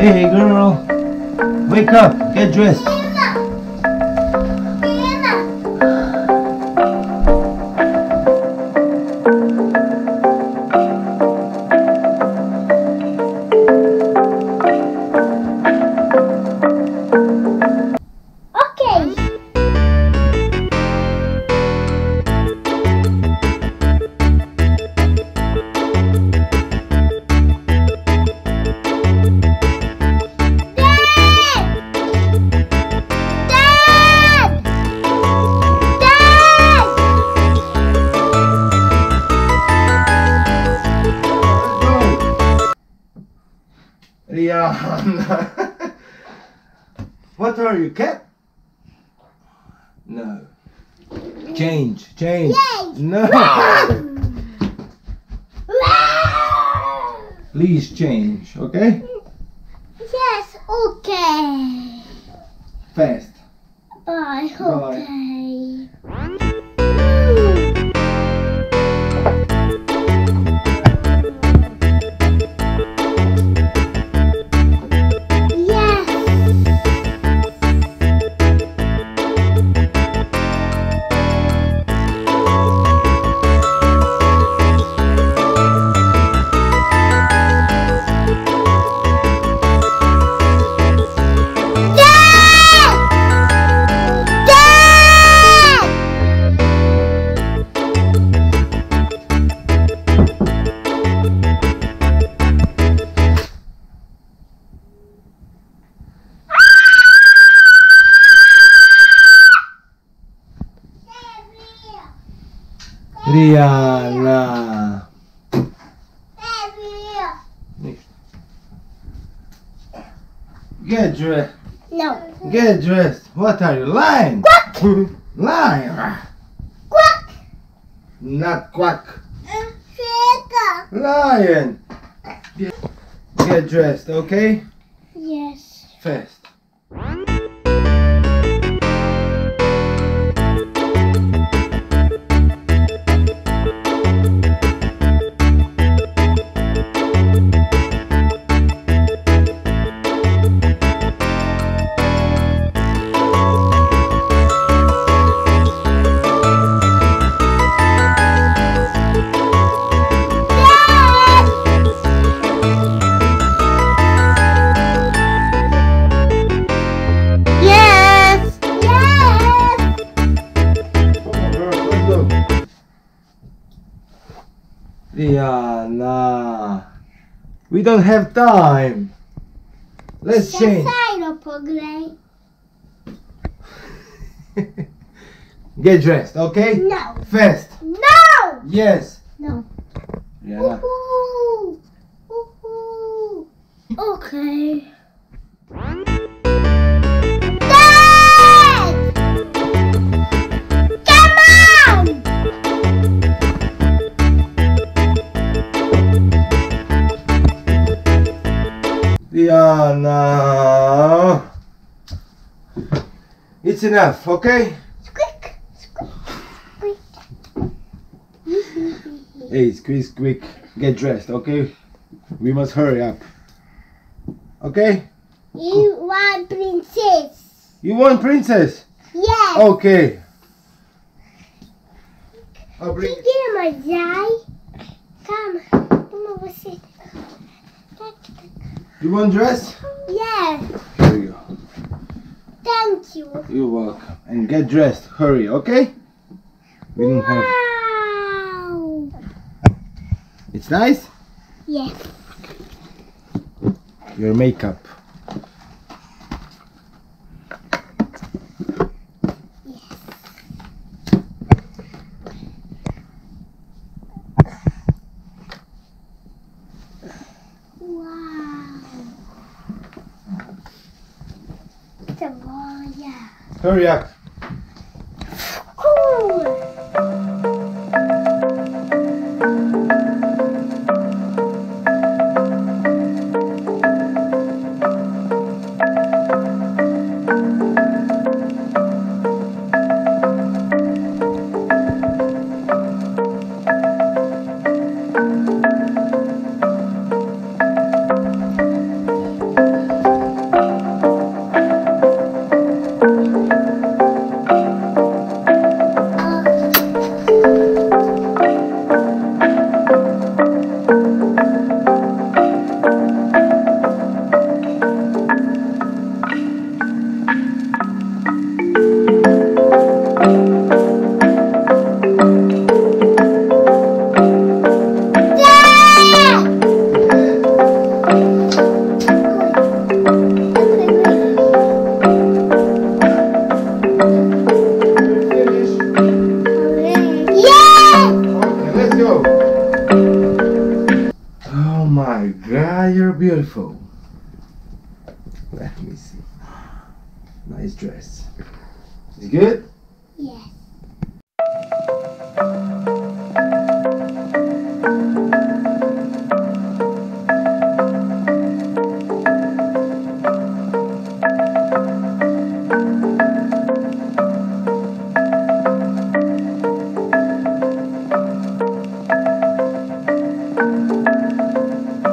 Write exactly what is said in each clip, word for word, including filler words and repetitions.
Hey girl, wake up, get dressed. Rihanna. What are you, cat? No. Change, change. Change. No. Please change, okay? Yes, okay. Fast. Bye, Bye. okay. Rihanna. Get dressed. No. Get dressed. What are you lying? Quack. Lying. Quack. Not quack. Sugar. Lion. Get, get dressed, okay? Yes. Fast. Rihanna, we don't have time. Let's change. Get dressed, okay? No. Fast. No. Yes. No. Rihanna. Ooh. Ooh. Okay. Rihanna, it's enough, okay? Squeak, squeak, squeak. Hey, squeeze quick, get dressed, okay? We must hurry up. Okay? You want princess? You want princess? Yes. Okay. I'll bring it. Calma, Jai. Calma. Como você? You want dress? Yes. Here you go. Thank you. You're welcome. And get dressed. Hurry, okay? We don't have. Wow. It's nice? Yes. Your makeup. Hurry up. Cool. my God, you're beautiful. Let me see. Nice dress. Is it good? Yes.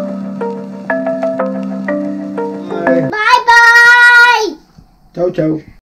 Bye. Bye bye. Ciao, ciao.